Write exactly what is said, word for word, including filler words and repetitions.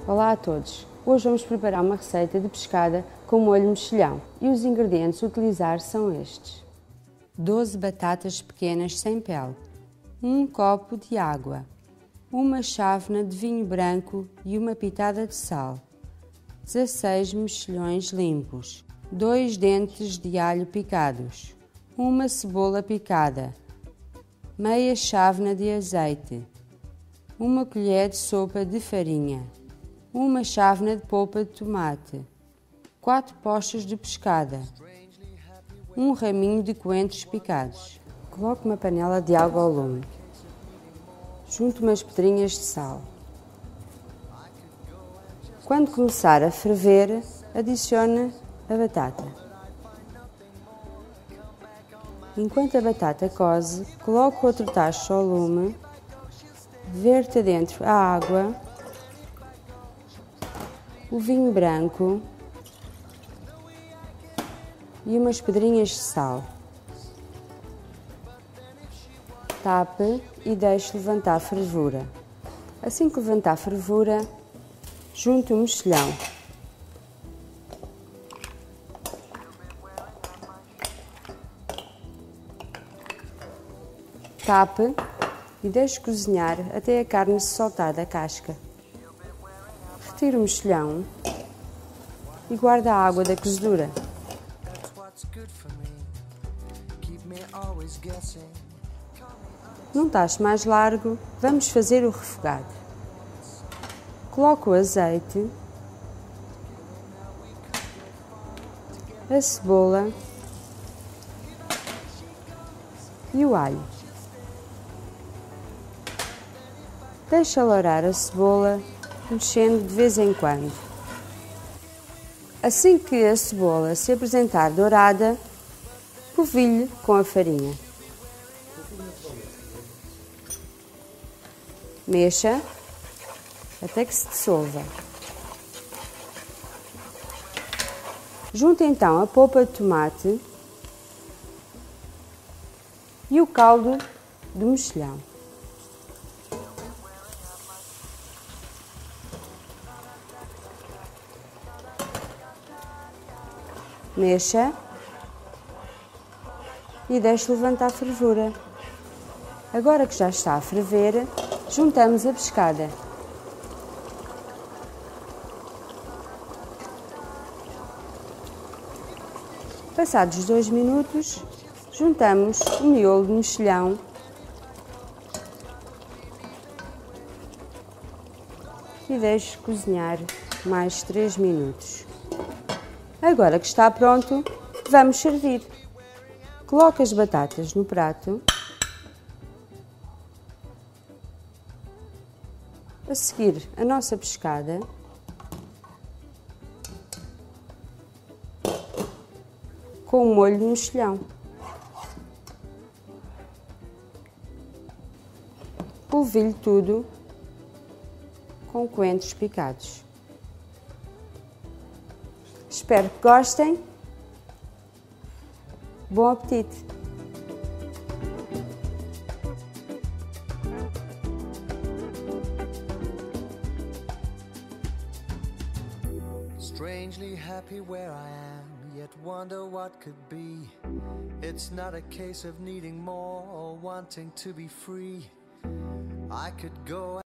Olá a todos! Hoje vamos preparar uma receita de pescada com molho mexilhão e os ingredientes a utilizar são estes: doze batatas pequenas sem pele, um copo de água, uma chávena de vinho branco e uma pitada de sal, dezasseis mexilhões limpos, dois dentes de alho picados, uma cebola picada, meia chávena de azeite, uma colher de sopa de farinha, uma chávena de polpa de tomate, quatro postas de pescada, um raminho de coentros picados. Coloque uma panela de água ao lume. Junte umas pedrinhas de sal. Quando começar a ferver, adicione a batata. Enquanto a batata coze, coloque outro tacho ao lume, verta dentro a água, o vinho branco e umas pedrinhas de sal. Tape e deixe levantar a fervura. Assim que levantar a fervura, junte o mexilhão. Tape e deixe cozinhar até a carne se soltar da casca. Retire o mexilhão e guarde a água da cozedura. Num tacho mais largo, vamos fazer o refogado. Coloque o azeite, a cebola e o alho. Deixe alourar a cebola, mexendo de vez em quando. Assim que a cebola se apresentar dourada, polvilhe com a farinha. Mexa até que se dissolva. Junte então a polpa de tomate e o caldo do mexilhão. Mexa e deixe levantar a fervura. Agora que já está a ferver, juntamos a pescada. Passados dois minutos, juntamos o miolo de mexilhão e deixe cozinhar mais três minutos. Agora que está pronto, vamos servir. Coloque as batatas no prato. A seguir, a nossa pescada. Com o molho de mexilhão. Polvilhe tudo com coentros picados. Espero que gostem. Bom apetite! Strangely happy where I am, yet wonder what could be. It's not a case of needing more or wanting to be free. I could go